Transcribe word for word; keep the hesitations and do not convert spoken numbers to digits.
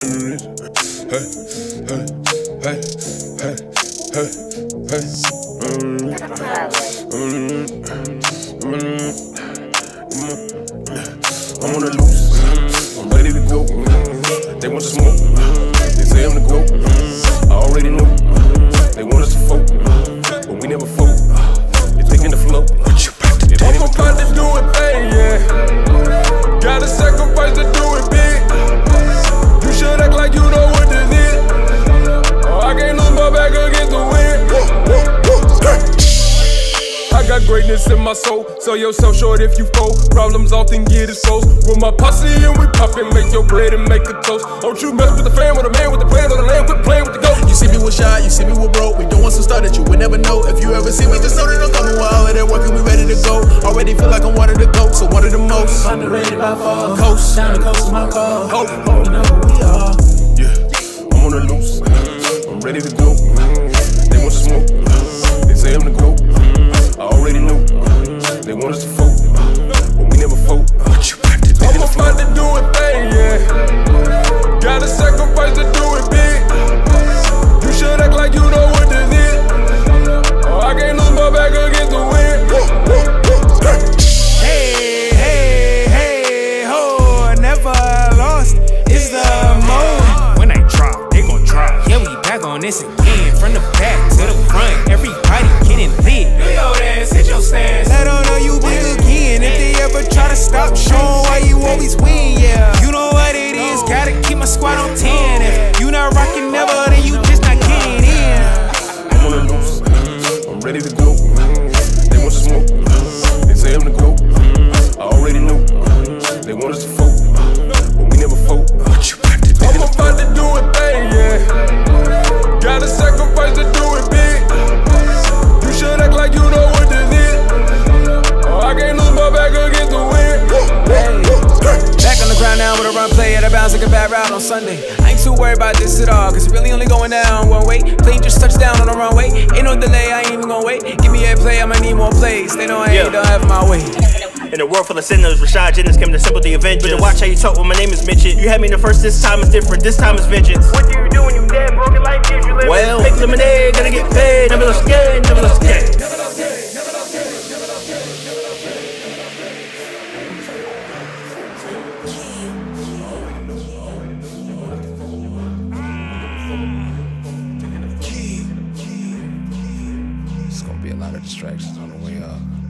I'm on the loose, I'm ready to go. They want to smoke, they say I'm the GOAT. I already know, they want us to folk, but we never folk. They're taking the flow. I'm about to do it, baby, yeah. Gotta sacrifice to do it big. You should act like you know what this is. Oh, I can't lose my back against the wind. I got greatness in my soul. Sell yourself short if you fold. Problems often get exposed. With my posse and we poppin', make your bread and make a toast. Don't you mess with the fam, with the man, with the plan, or the land, quit playing with the goat. You see me with shy, you see me with broke. We doing some stuff that you would never know. If you ever see me, just know that I'm coming. We're already working, we ready to go. Already feel like I'm one of the goats, so one of the most underrated by far. Coast, down the coast is my call. Hope, hope you know who we are. Yeah, I'm on the loose, I'm ready to go. They want to smoke, they say I'm the GOAT. I already know, they want us to folk, but we never folk. I'm about to do it, baby, yeah. Gotta sacrifice to do it big. You should act like you know what this is. Oh, I can't lose my back against the wind. Hey, hey, hey, ho, never lost. It's the mode. When they drop, they gon' drop. Yeah, we back on this again. From the back to the front, everybody getting lit. Do your dance, hit your stance. Let them know you big again. If they ever try to stop, show 'em why you always win, yeah. You know what it is, gotta keep my squad on ten. If you not rockin' never, then you just not getting in. I'm on the loose, I'm ready to go. They want to smoke, they say I'm the GOAT. I already know, they want us to folk, but we never folk. I'm about to do it, baby, yeah. Gotta sacrifice to do it big. You should act like you know what this is. Oh, I can't lose my back against the wind. Back on the ground now with a run play at a bounce like a bad route on Sunday. I ain't too worried about this at all, cause it's really only going down one way. Plane just touched down on the runway. Ain't no delay, I ain't even gonna wait. Give me a play, I might need more plays. They know I ain't, don't have my way. In a world full of sinners, Rashad Jennings came to simple the Avengers. But to watch how you talk when my name is mentioned. You had me in the first, this time is different, this time is vengeance. What do you do when you dead, broken life gives you living? Well, make lemonade, gotta get paid, never look scared, never look scared. It's gonna be a lot of distractions on the way up.